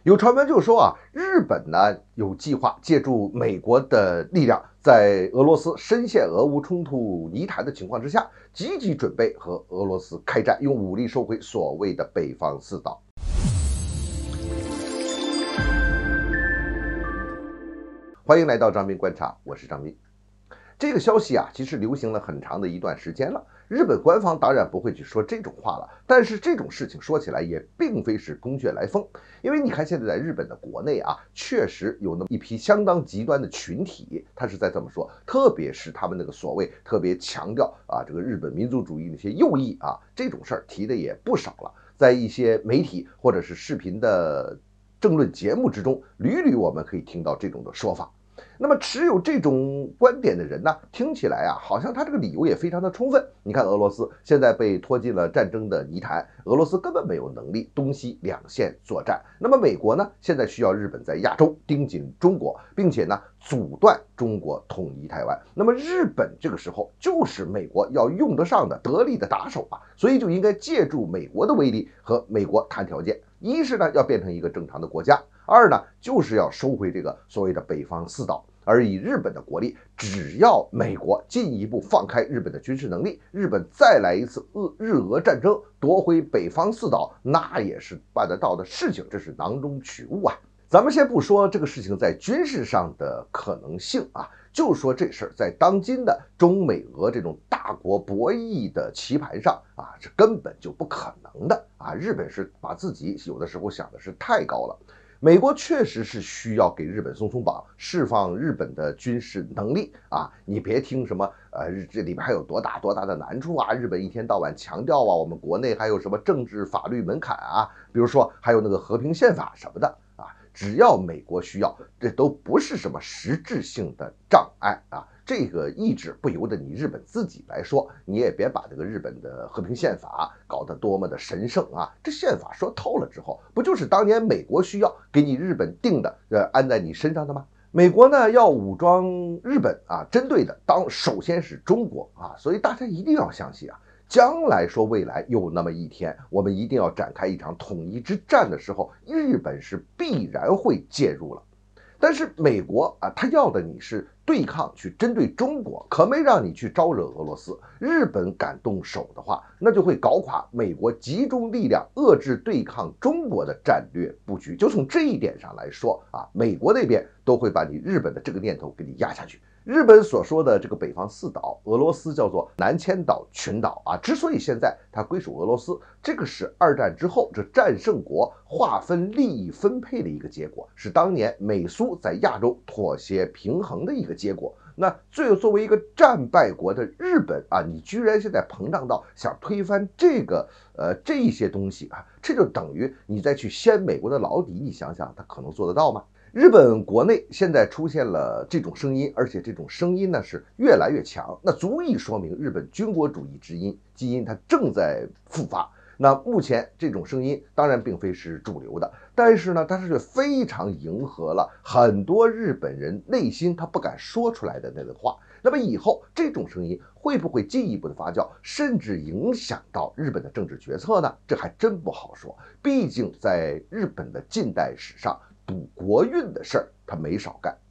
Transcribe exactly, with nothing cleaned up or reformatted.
有传闻就说啊，日本呢有计划借助美国的力量，在俄罗斯深陷俄乌冲突泥潭的情况之下，积极准备和俄罗斯开战，用武力收回所谓的北方四岛。欢迎来到张斌观察，我是张斌。这个消息啊，其实流行了很长的一段时间了。日本官方当然不会去说这种话了，但是这种事情说起来也并非是空穴来风，因为你看现在在日本的国内啊，确实有那么一批相当极端的群体，他是在这么说，特别是他们那个所谓特别强调啊这个日本民族主义那些右翼啊，这种事儿提的也不少了，在一些媒体或者是视频的政论节目之中，屡屡我们可以听到这种的说法。那么持有这种观点的人呢，听起来啊，好像他这个理由也非常的充分。你看俄罗斯现在被拖进了战争的泥潭，俄罗斯根本没有能力东西两线作战。那么美国呢，现在需要日本在亚洲盯紧中国，并且呢阻断中国统一台湾。那么日本这个时候就是美国要用得上的得力的打手啊，所以就应该借助美国的威力和美国谈条件。一是呢要变成一个正常的国家，二呢就是要收回这个所谓的北方四岛。而以日本的国力，只要美国进一步放开日本的军事能力，日本再来一次俄日俄战争，夺回北方四岛，那也是办得到的事情，这是囊中取物啊。咱们先不说这个事情在军事上的可能性啊，就说这事儿在当今的中美俄这种大国博弈的棋盘上啊，是根本就不可能的啊。日本是把自己有的时候想的是太高了。美国确实是需要给日本松松绑，释放日本的军事能力啊！你别听什么呃，这里面还有多大多大的难处啊！日本一天到晚强调啊，我们国内还有什么政治法律门槛啊，比如说还有那个和平宪法什么的啊，只要美国需要，这都不是什么实质性的障碍啊。这个意志不由得你日本自己来说，你也别把这个日本的和平宪法搞得多么的神圣啊！这宪法说透了之后，不就是当年美国需要给你日本定的，呃，安在你身上的吗？美国呢要武装日本啊，针对的当首先是中国啊，所以大家一定要相信啊，将来说未来有那么一天，我们一定要展开一场统一之战的时候，日本是必然会介入了。但是美国啊，他要的你是对抗，去针对中国，可没让你去招惹俄罗斯。日本敢动手的话，那就会搞垮美国集中力量遏制对抗中国的战略布局。就从这一点上来说啊，美国那边都会把你日本的这个念头给你压下去。日本所说的这个北方四岛，俄罗斯叫做南千岛群岛啊，之所以现在它归属俄罗斯，这个是二战之后这战胜国划分利益分配的一个结果，是当年美苏在亚洲妥协平衡的一个结果。那最作为一个战败国的日本啊，你居然现在膨胀到想推翻这个呃这一些东西啊，这就等于你再去掀美国的老底，你想想他可能做得到吗？日本国内现在出现了这种声音，而且这种声音呢是越来越强，那足以说明日本军国主义之音基因它正在复发。那目前这种声音当然并非是主流的，但是呢，它是非常迎合了很多日本人内心他不敢说出来的那个话。那么以后这种声音会不会进一步的发酵，甚至影响到日本的政治决策呢？这还真不好说。毕竟在日本的近代史上，赌国运的事儿他没少干。